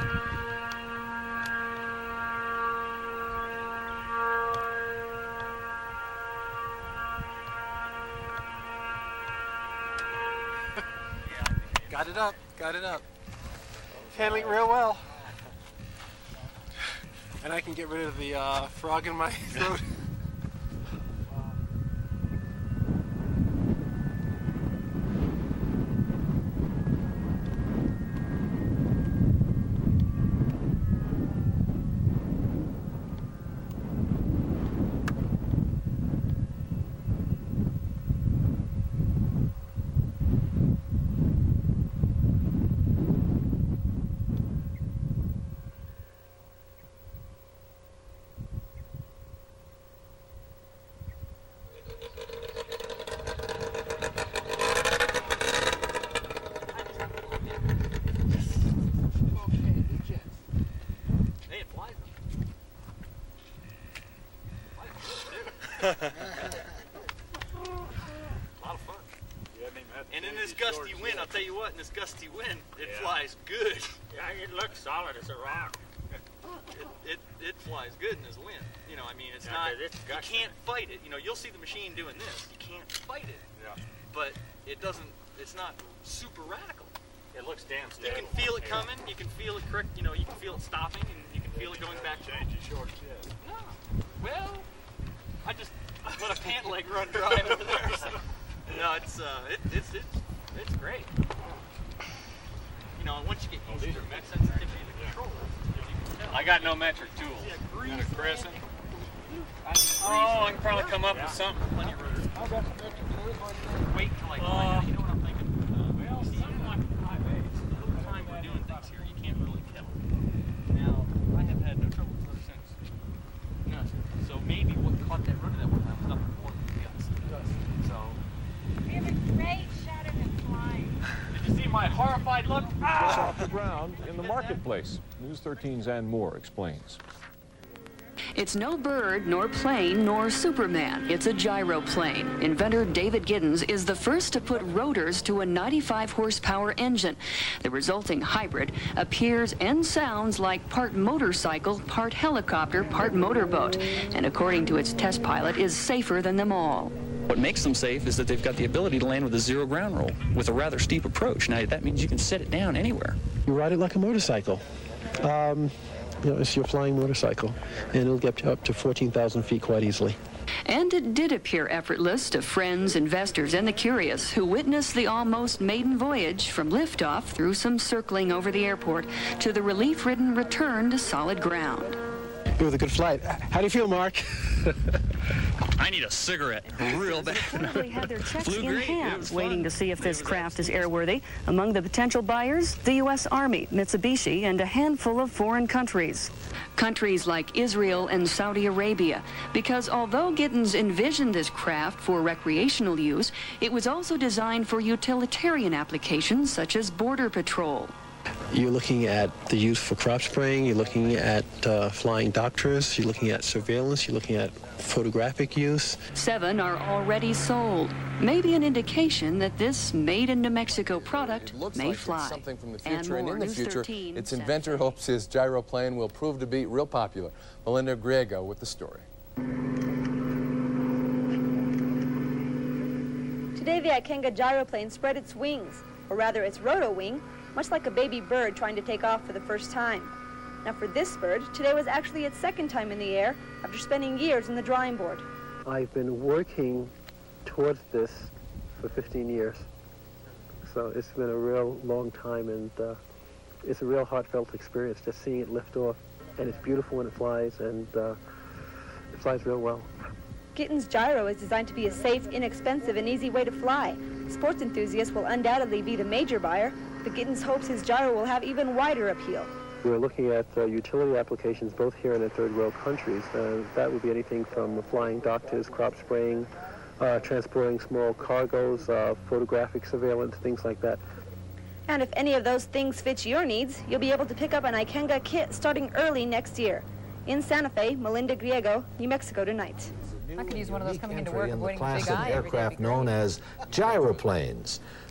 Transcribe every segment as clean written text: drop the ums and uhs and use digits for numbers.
Got it up, got it up. Handling real well. And I can get rid of the frog in my throat. A lot of fun. And in this gusty wind, I'll tell you what, in this gusty wind, it flies good. Yeah, it looks solid as a rock. It flies good in this wind. You know, I mean, it's not, you can't fight it. You know, you'll see the machine doing this. You can't fight it. Yeah. But it doesn't, it's not super radical. It looks damn stable. You can feel it coming, you can feel it correct, you know, you can feel it stopping, and you can feel it going back. Change your shorts yet? No. Well, I just let a pant leg run dry over there. So. No, it's great. You know, and once you get used to the mech sensitivity of the controllers, as you can tell. I got no metric tools. And a crescent. Oh, I can probably come up with something. Plenty of rotors. Wait till I find, you know what I'm thinking? Well, something like a 5/8. The whole time we're doing things here, you can't really tell. Now, I have had no trouble with rotors since. None. So maybe what caught that rotor that one time was nothing more than the dust. So. We have a great shot of him flying. Did you see my horrified look? Just off the ground in the marketplace. News 13's Ann Moore explains. It's no bird, nor plane, nor Superman. It's a gyroplane. Inventor David Gittens is the first to put rotors to a 95-horsepower engine. The resulting hybrid appears and sounds like part motorcycle, part helicopter, part motorboat, and according to its test pilot, is safer than them all. What makes them safe is that they've got the ability to land with a zero ground roll, with a rather steep approach. Now, that means you can set it down anywhere. You ride it like a motorcycle. You know, it's your flying motorcycle, and it'll get up to 14,000 feet quite easily. And it did appear effortless to friends, investors, and the curious who witnessed the almost maiden voyage from liftoff through some circling over the airport to the relief-ridden return to solid ground. It was a good flight. How do you feel, Mark? I need a cigarette real bad. Reportedly had their checks Flew in great. hand, waiting to see if this craft is airworthy. Among the potential buyers, the U.S. Army, Mitsubishi, and a handful of foreign countries. Countries like Israel and Saudi Arabia, because although Gittens envisioned this craft for recreational use, it was also designed for utilitarian applications such as border patrol. You're looking at the use for crop spraying, you're looking at flying doctors, you're looking at surveillance, you're looking at photographic use. 7 are already sold. Maybe an indication that this made-in-New Mexico product may fly. It's something from the future, and in the future, its inventor hopes his gyroplane will prove to be real popular. Melinda Griego with the story. Today, the Ikenga gyroplane spread its wings, or rather its roto wing, much like a baby bird trying to take off for the first time. Now for this bird, today was actually its second time in the air after spending years on the drawing board. I've been working towards this for 15 years. So it's been a real long time, and it's a real heartfelt experience just seeing it lift off. And it's beautiful when it flies, and it flies real well. Gittens Gyro is designed to be a safe, inexpensive, and easy way to fly. Sports enthusiasts will undoubtedly be the major buyer, but Gittens hopes his gyro will have even wider appeal. We're looking at utility applications both here and in third world countries. That would be anything from flying doctors, crop spraying, transporting small cargoes, photographic surveillance, things like that. And if any of those things fit your needs, you'll be able to pick up an Ikenga kit starting early next year. In Santa Fe, Melinda Griego, New Mexico Tonight. I could use one of those coming into work in the avoiding class the big of eye aircraft known as gyroplanes.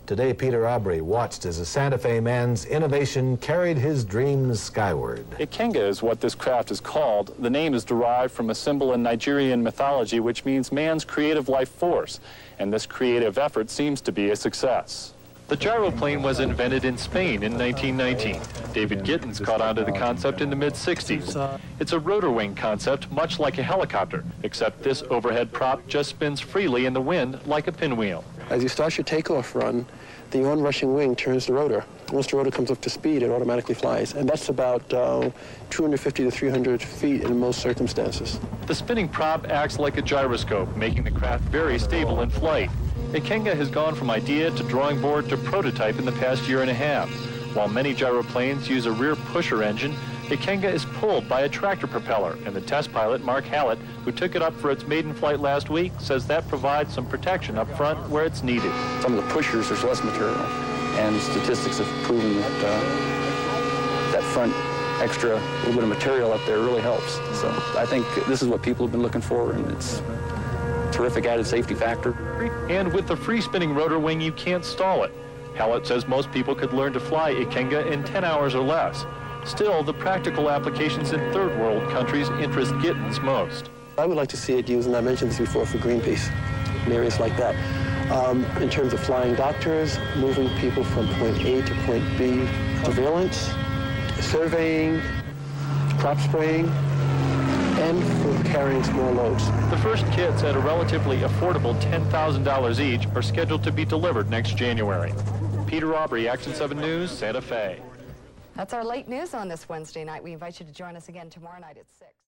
Today, Peter Aubrey watched as a Santa Fe man's innovation carried his dreams skyward. Ikenga is what this craft is called. The name is derived from a symbol in Nigerian mythology which means man's creative life force, and this creative effort seems to be a success. The gyroplane was invented in Spain in 1919. David Gittens caught on to the concept in the mid-60s. It's a rotor wing concept, much like a helicopter, except this overhead prop just spins freely in the wind like a pinwheel. As you start your takeoff run, the onrushing wing turns the rotor. Once the rotor comes up to speed, it automatically flies. And that's about 250 to 300 feet in most circumstances. The spinning prop acts like a gyroscope, making the craft very stable in flight. Ikenga has gone from idea to drawing board to prototype in the past year and a half. While many gyroplanes use a rear pusher engine, Ikenga is pulled by a tractor propeller, and the test pilot, Mark Hallett, who took it up for its maiden flight last week, says that provides some protection up front where it's needed. Some of the pushers, there's less material, and statistics have proven that that front extra little bit of material up there really helps. So I think this is what people have been looking for, and it's a terrific added safety factor. And with the free spinning rotor wing, you can't stall it. Hallett says most people could learn to fly Ikenga in 10 hours or less. Still, the practical applications in third world countries interest Gittens most. I would like to see it used, and I mentioned this before, for Greenpeace, in areas like that. In terms of flying doctors, moving people from point A to point B, surveillance, surveying, crop spraying, and for carrying small loads. The first kits at a relatively affordable $10,000 each are scheduled to be delivered next January. Peter Aubrey, Action 7 News, Santa Fe. That's our late news on this Wednesday night. We invite you to join us again tomorrow night at 6.